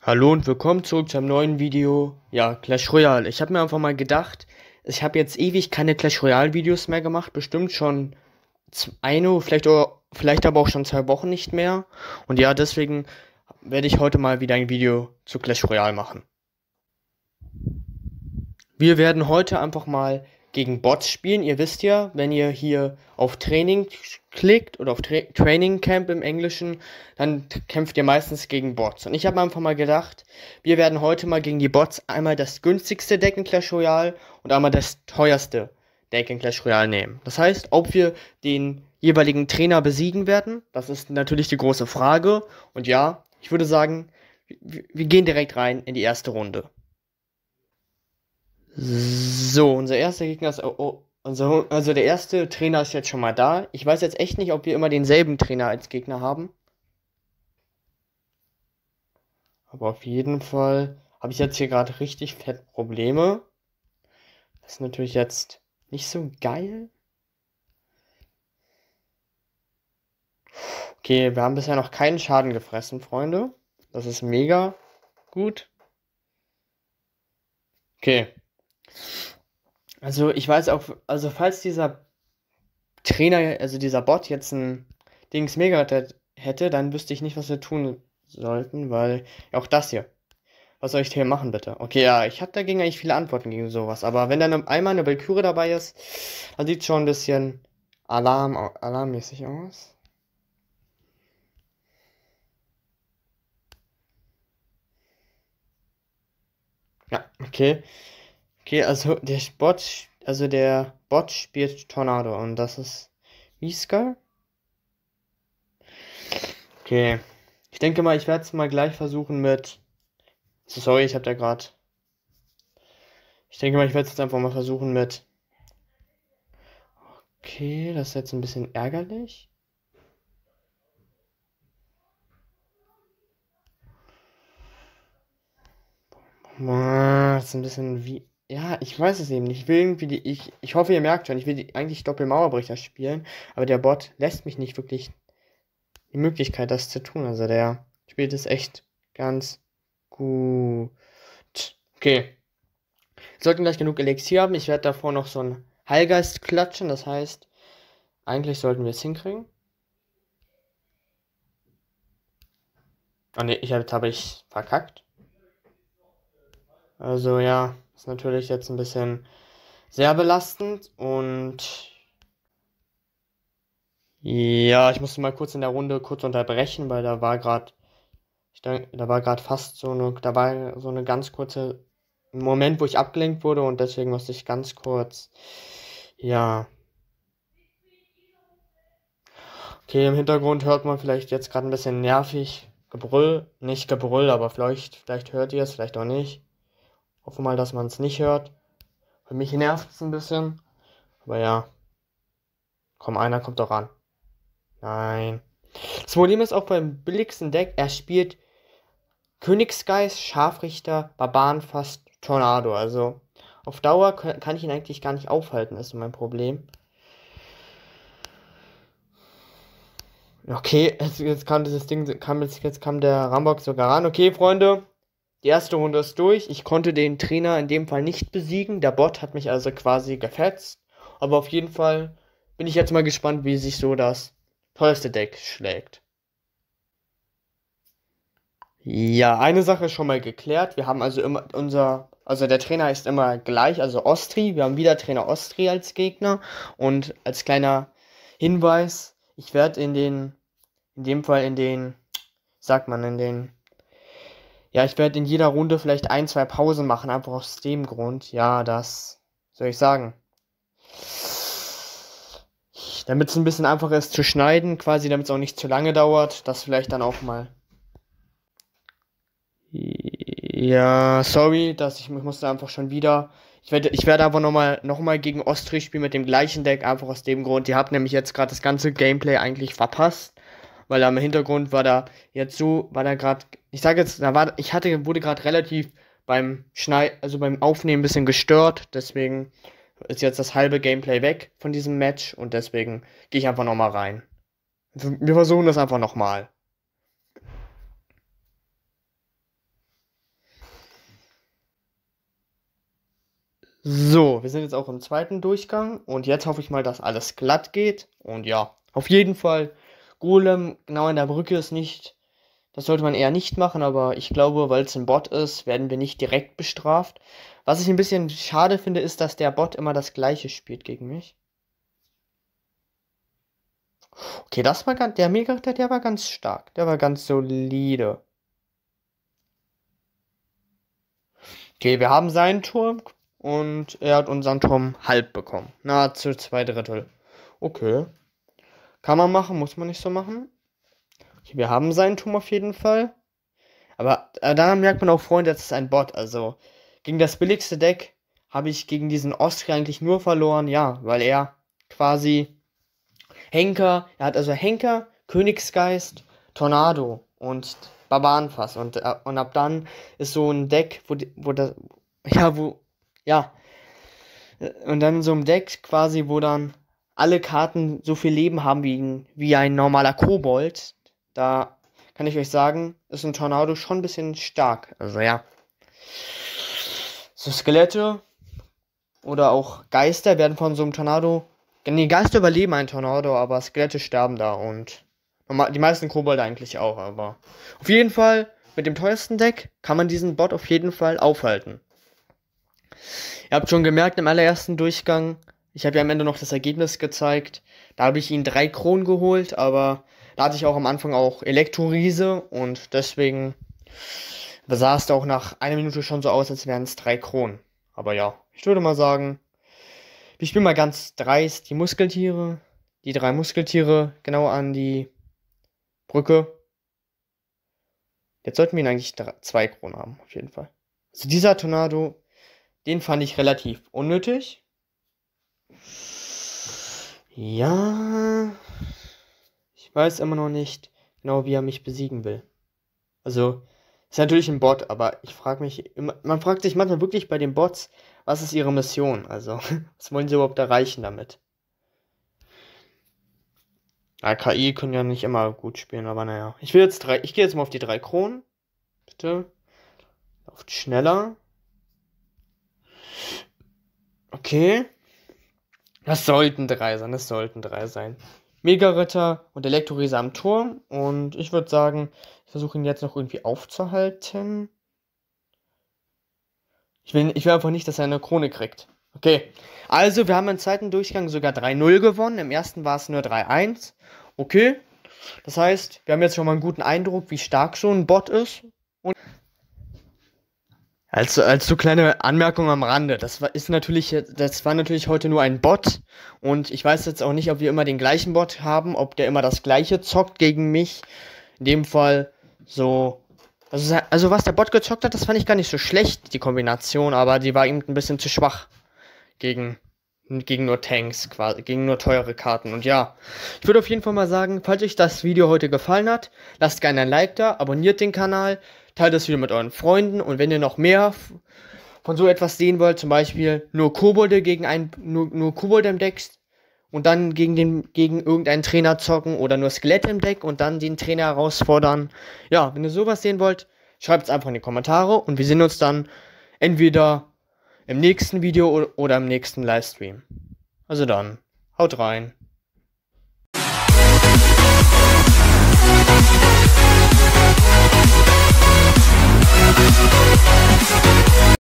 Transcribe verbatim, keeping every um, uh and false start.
Hallo und willkommen zurück zu einem neuen Video. Ja, Clash Royale. Ich habe mir einfach mal gedacht, ich habe jetzt ewig keine Clash Royale Videos mehr gemacht. Bestimmt schon z- eine, vielleicht, oder, vielleicht aber auch schon zwei Wochen nicht mehr. Und ja, deswegen werde ich heute mal wieder ein Video zu Clash Royale machen. Wir werden heute einfach mal gegen Bots spielen. Ihr wisst ja, wenn ihr hier auf Training klickt oder auf Tra Training Camp im Englischen, dann t- kämpft ihr meistens gegen Bots. Und ich habe einfach mal gedacht, wir werden heute mal gegen die Bots einmal das günstigste Deck in Clash Royale und einmal das teuerste Deck in Clash Royale nehmen. Das heißt, ob wir den jeweiligen Trainer besiegen werden, das ist natürlich die große Frage. Und ja, ich würde sagen, wir, wir gehen direkt rein in die erste Runde. So, unser erster Gegner ist. Oh, oh, also, also der erste Trainer ist jetzt schon mal da. Ich weiß jetzt echt nicht, ob wir immer denselben Trainer als Gegner haben. Aber auf jeden Fall habe ich jetzt hier gerade richtig fett Probleme. Das ist natürlich jetzt nicht so geil. Okay, wir haben bisher noch keinen Schaden gefressen, Freunde. Das ist mega gut. Okay. Also ich weiß auch, also falls dieser Trainer, also dieser Bot jetzt ein Dings mega hätte, dann wüsste ich nicht, was wir tun sollten, weil auch das hier. Was soll ich hier machen, bitte? Okay, ja, ich habe dagegen eigentlich viele Antworten gegen sowas, aber wenn dann einmal eine Valkyrie dabei ist, dann sieht schon ein bisschen Alarm, alarmmäßig aus. Ja, okay. Okay, also der Bot, also der Bot spielt Tornado und das ist Miska. Okay. Ich denke mal, ich werde es mal gleich versuchen mit. So, sorry, ich habe da gerade. Ich denke mal, ich werde es jetzt einfach mal versuchen mit. Okay, das ist jetzt ein bisschen ärgerlich. Boah, das ist ein bisschen wie. Ja, ich weiß es eben nicht. Ich will irgendwie die. Ich, ich hoffe, ihr merkt schon, ich will die, eigentlich Doppelmauerbrecher spielen, aber der Bot lässt mich nicht wirklich die Möglichkeit, das zu tun. Also der spielt es echt ganz gut. Okay. Wir sollten gleich genug Elixier haben. Ich werde davor noch so einen Heilgeist klatschen. Das heißt, eigentlich sollten wir es hinkriegen. Ah ne, ich, jetzt habe ich verkackt. Also ja, ist natürlich jetzt ein bisschen sehr belastend und ja, ich musste mal kurz in der Runde kurz unterbrechen, weil da war gerade, ich denke, da war gerade fast so eine, da war so eine ganz kurze Moment, wo ich abgelenkt wurde und deswegen musste ich ganz kurz, ja. Okay, im Hintergrund hört man vielleicht jetzt gerade ein bisschen nervig Gebrüll, nicht Gebrüll, aber vielleicht, vielleicht hört ihr es, vielleicht auch nicht. Hoffe mal, dass man es nicht hört. Für mich nervt es ein bisschen, aber ja, komm, einer kommt doch ran. Nein. Das Problem ist auch beim billigsten Deck, er spielt Königsgeist, Scharfrichter, Barbarenfass, Tornado. Also auf Dauer kann ich ihn eigentlich gar nicht aufhalten, ist so mein Problem. Okay, jetzt, jetzt kam dieses Ding, kam jetzt, jetzt kam der Rambock sogar ran. Okay, Freunde, die erste Runde ist durch. Ich konnte den Trainer in dem Fall nicht besiegen. Der Bot hat mich also quasi gefetzt. Aber auf jeden Fall bin ich jetzt mal gespannt, wie sich so das teuerste Deck schlägt. Ja, eine Sache ist schon mal geklärt. Wir haben also immer unser, also der Trainer ist immer gleich, also Ostri. Wir haben wieder Trainer Ostri als Gegner. Und als kleiner Hinweis, ich werde in den, in dem Fall in den, sagt man, in den, ja, ich werde in jeder Runde vielleicht ein, zwei Pausen machen, einfach aus dem Grund. Ja, das soll ich sagen. Damit es ein bisschen einfacher ist zu schneiden, quasi, damit es auch nicht zu lange dauert. Das vielleicht dann auch mal. Ja, sorry, dass ich, ich musste einfach schon wieder. Ich werde, ich werde aber nochmal noch mal gegen Ostri spielen mit dem gleichen Deck, einfach aus dem Grund. Ihr habt nämlich jetzt gerade das ganze Gameplay eigentlich verpasst. Weil am Hintergrund war da jetzt so, war da gerade, ich sage jetzt, da war, ich hatte, wurde gerade relativ beim Schneid, also beim Aufnehmen ein bisschen gestört. Deswegen ist jetzt das halbe Gameplay weg von diesem Match und deswegen gehe ich einfach nochmal rein. Wir versuchen das einfach nochmal. So, wir sind jetzt auch im zweiten Durchgang und jetzt hoffe ich mal, dass alles glatt geht. Und ja, auf jeden Fall, Golem genau in der Brücke ist nicht, das sollte man eher nicht machen, aber ich glaube, weil es ein Bot ist, werden wir nicht direkt bestraft. Was ich ein bisschen schade finde, ist, dass der Bot immer das gleiche spielt gegen mich. Okay, das war ganz, der Mega-Ritter, der war ganz stark, der war ganz solide. Okay, wir haben seinen Turm und er hat unseren Turm halb bekommen. Nahezu zwei Drittel. Okay. Kann man machen, muss man nicht so machen. Okay, wir haben seinen Turm auf jeden Fall. Aber äh, daran merkt man auch, Freunde, das ist ein Bot. Also gegen das billigste Deck habe ich gegen diesen Austria eigentlich nur verloren. Ja, weil er quasi Henker, er hat also Henker, Königsgeist, Tornado und Barbarenfass. Und, äh, und ab dann ist so ein Deck, wo, wo das, ja, wo, ja, und dann in so einem Deck quasi, wo dann alle Karten so viel Leben haben wie, wie ein normaler Kobold. Da kann ich euch sagen, ist ein Tornado schon ein bisschen stark. Also ja. So Skelette oder auch Geister werden von so einem Tornado. Die Geister überleben einen Tornado, aber Skelette sterben da und die meisten Kobolde eigentlich auch. Aber auf jeden Fall mit dem teuersten Deck kann man diesen Bot auf jeden Fall aufhalten. Ihr habt schon gemerkt im allerersten Durchgang, ich habe ja am Ende noch das Ergebnis gezeigt. Da habe ich ihn drei Kronen geholt, aber da hatte ich auch am Anfang auch Elektroriese und deswegen sah es da auch nach einer Minute schon so aus, als wären es drei Kronen. Aber ja, ich würde mal sagen, ich bin mal ganz dreist, die Muskeltiere, die drei Muskeltiere genau an die Brücke. Jetzt sollten wir ihn eigentlich drei, zwei Kronen haben, auf jeden Fall. Also dieser Tornado, den fand ich relativ unnötig. Ja, ich weiß immer noch nicht genau, wie er mich besiegen will. Also, ist natürlich ein Bot, aber ich frage mich, immer, man fragt sich manchmal wirklich bei den Bots, was ist ihre Mission? Also, was wollen sie überhaupt erreichen damit? Ja, K I können ja nicht immer gut spielen, aber naja. Ich will jetzt drei, ich gehe jetzt mal auf die drei Kronen. Bitte. Lauft schneller. Okay. Das sollten drei sein, das sollten drei sein. Mega-Ritter und Elektroriese am Turm. Und ich würde sagen, ich versuche ihn jetzt noch irgendwie aufzuhalten. Ich will, ich will einfach nicht, dass er eine Krone kriegt. Okay. Also, wir haben im zweiten Durchgang sogar drei null gewonnen. Im ersten war es nur drei eins. Okay. Das heißt, wir haben jetzt schon mal einen guten Eindruck, wie stark so ein Bot ist. Und Als, als so kleine Anmerkung am Rande, das war, ist natürlich, das war natürlich heute nur ein Bot und ich weiß jetzt auch nicht, ob wir immer den gleichen Bot haben, ob der immer das gleiche zockt gegen mich. In dem Fall so, also, also was der Bot gezockt hat, das fand ich gar nicht so schlecht, die Kombination, aber die war eben ein bisschen zu schwach gegen, gegen nur Tanks, quasi, gegen nur teure Karten. Und ja, ich würde auf jeden Fall mal sagen, falls euch das Video heute gefallen hat, lasst gerne ein Like da, abonniert den Kanal, teilt das Video mit euren Freunden und wenn ihr noch mehr von so etwas sehen wollt, zum Beispiel nur Kobolde gegen ein, nur, nur Kobolde im Deck und dann gegen den, gegen irgendeinen Trainer zocken oder nur Skelette im Deck und dann den Trainer herausfordern. Ja, wenn ihr sowas sehen wollt, schreibt es einfach in die Kommentare und wir sehen uns dann entweder im nächsten Video oder im nächsten Livestream. Also dann, haut rein.